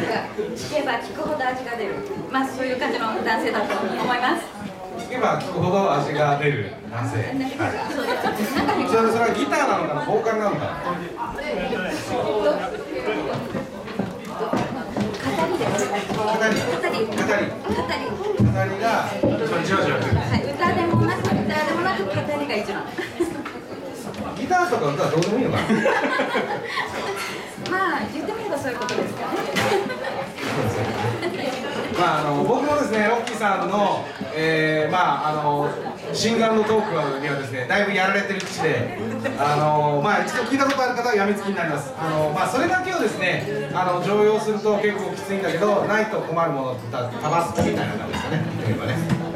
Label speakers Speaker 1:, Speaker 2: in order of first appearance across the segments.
Speaker 1: 聞けば聞くほど味が出る、まあそういう感じの男性だと思います。
Speaker 2: 聞けば聞くほど味が出る男性。それはギターなのかな、ボーカルなのかな。語りがじわじわくる。
Speaker 1: はい、歌でもなく語りが一番。
Speaker 2: ギターとか歌はどうでもいいのかな。
Speaker 1: まあ言ってみればそういうことですかね。
Speaker 2: まあ僕もですね、ロッキーさんのシンガーのトークにはですね、だいぶやられてる口で、一度聞いたことある方はやみつきになります。それだけをですね、常用すると結構きついんだけど、ないと困るものって言ったらタバスコみたいな感じですかね。例えばね。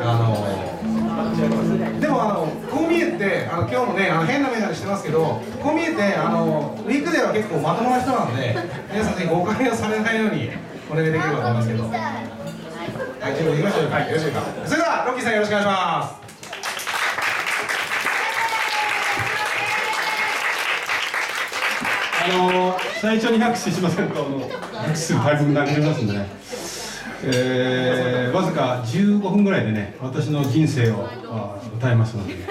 Speaker 2: でもこう見えて今日もね変な眼鏡してますけど、こう見えてウィークデーは結構まともな人なんで、皆さんぜひ誤解をされないようにお願いできればと思いますけど。はい、準備できました。はい、よろしいですか。それではロッキーさんよろしくお願いします。
Speaker 3: 最初に拍手しませんと拍手するタイミングなくなりますんでね、わずか15分ぐらいでね、私の人生を歌いますので、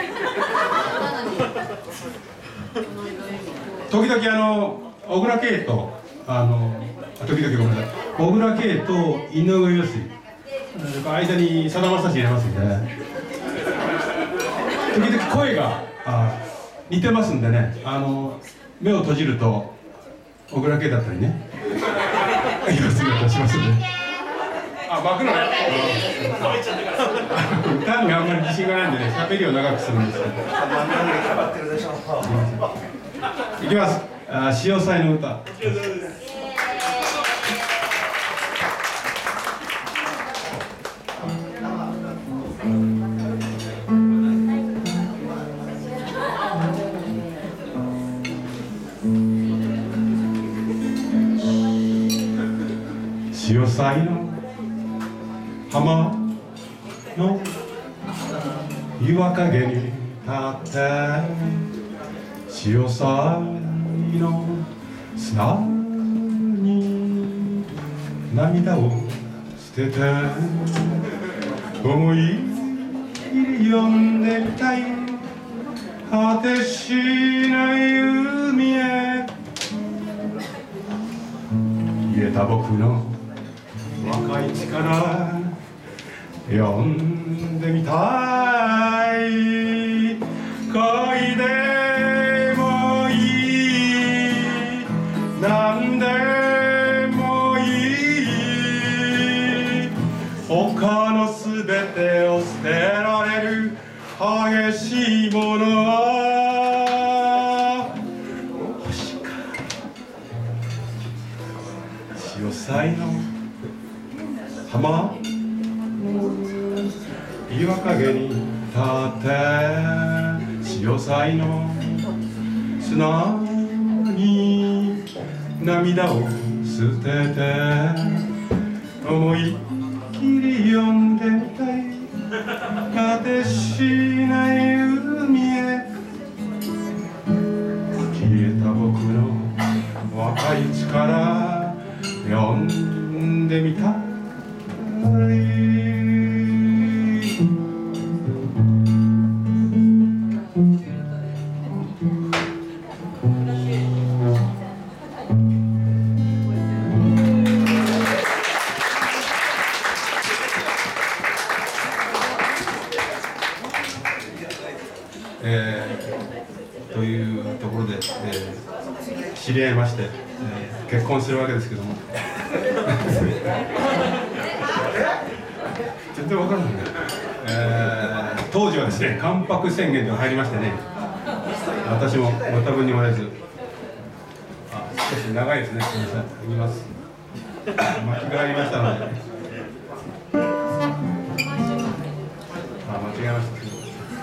Speaker 3: 時々小倉圭と時々ごめんなさい、小倉圭と井上陽水、間にさだまさし入れますんで、時々声が似てますんでね、目を閉じると小倉圭だったりね、陽水だったりしますんで。巻くのね。歌にあんまり自信がないんでね、喋りを長くするんですけど。いきます。潮騒の歌。潮騒の浜の岩陰に立って潮騒の砂に涙を捨てて思い切り読んでみたい果てしない海へ消えた僕の若い力読んでみたい恋でもいい何でもいい他のすべてを捨てられる激しいものは星か潮騒の浜岩陰に立って潮騒の砂に涙を捨てて思いっきり読んでみたい果てしない海へ消えた僕の若い力読んでみたいというところで、知り合いまして、結婚するわけですけども全然わからないね、当時はですね関白宣言が入りましてね、私もご多分に漏れず少し長いですね、すみません、言います間違えましたので間違えました。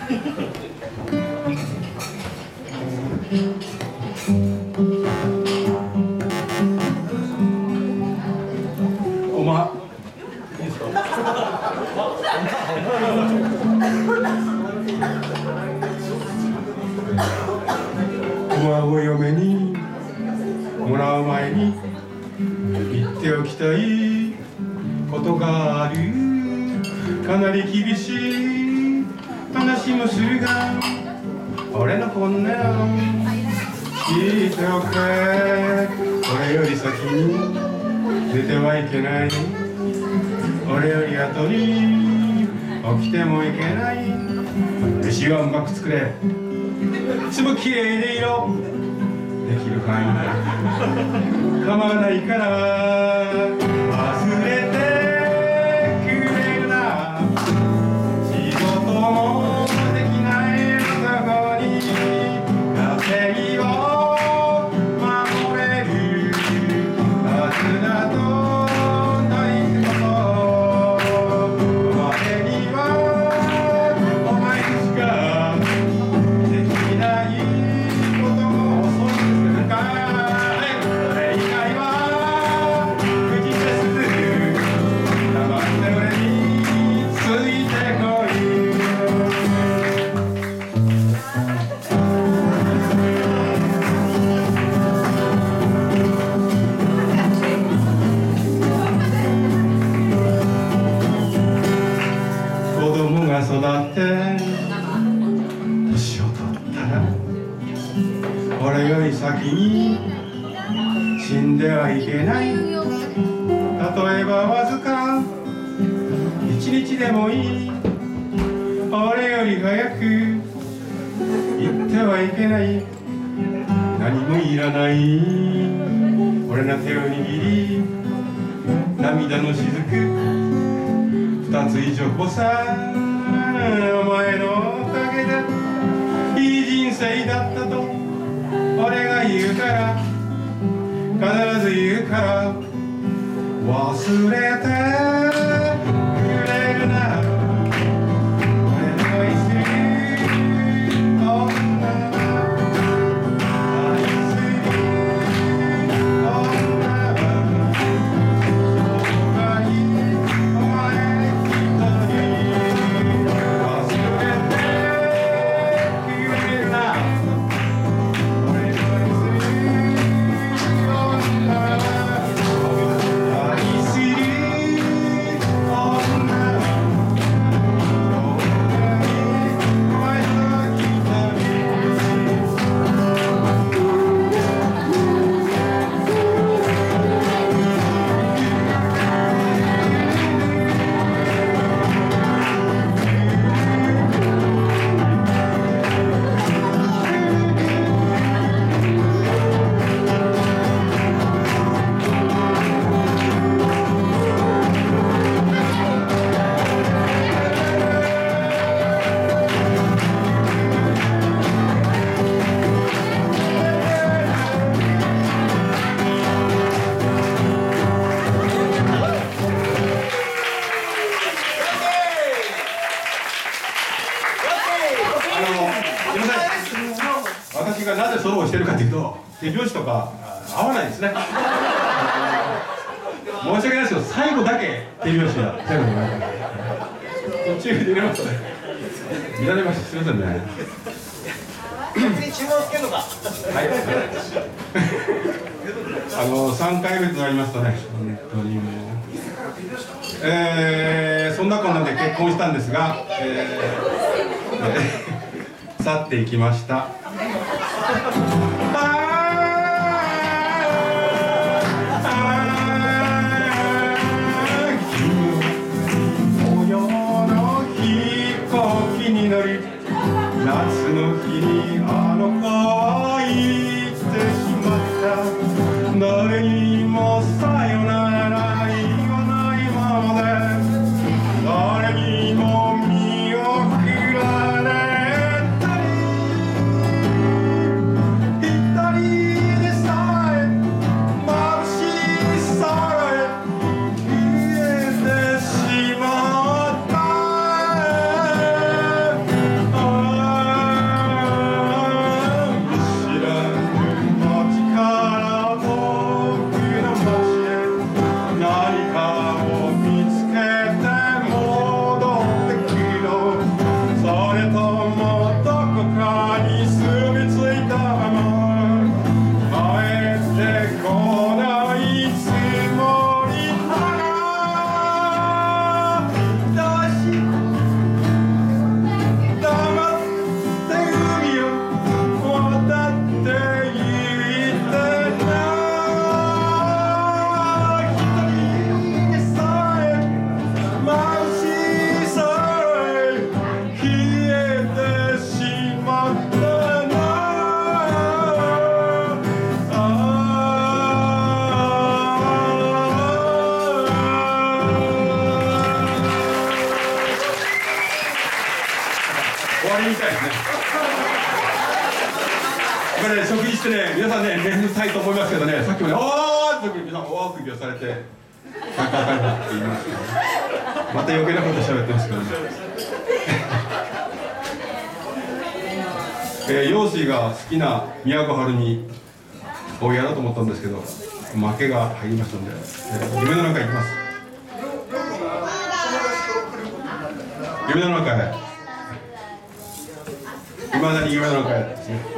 Speaker 3: おま、いいですか。おまを嫁にもらう前に言っっておきたいことがある。かなり厳しい話もするが、俺の本音を聞いておけ。俺より先に出てはいけない。俺より後に起きてもいけない。飯はうまく作れ、いつもきれいでいろ。できる範囲で構わないから忘れてくれるな。仕事もできない男に家庭を守れるはずだとないこと。お前にはお前しかできないこともそうするか。それ以外は口せず黙って俺についてこい。子供が育って年を取ったら俺より先に死んではいけない。例えばわずか一日でもいい。俺より早く行ってはいけない。何もいらない俺の手を握り涙の雫二つ以上こさ。お前のおかげでいい人生だったと俺が言うから、必ず言うから忘れてくれるな。俺の愛する女は愛する女はそうがいい。お前一人忘れてくれるな。俺の愛する女は愛する女はお前と一人。すみません、私がなぜソロをしてるかというと手拍子とか合わないですね。申し訳ないですけど最後だけ手拍子が最後に言われて途中で入れますね。見られました。すみませんね。
Speaker 4: 注文つけるのか。
Speaker 3: はい。3回目となりますとね、本当にもう、そんなこんなで結婚したんですが、去っていきました。夏の日にあの子は言ってしまった。誰にもさよなら言わないままで誰にも見送られたり一みたいですね。これね、食事してね、皆さんね、眠たいと思いますけどね、さっきもね、おーって皆さん、おーって言わされて、カカカカって言いますけど、また余計なこと喋ってますけどね。陽水が好きな宮古晴美をやろうと思ったんですけど、負けが入りましたので、夢の中へ行きます。夢の中へ。いまだに夢の中へですね。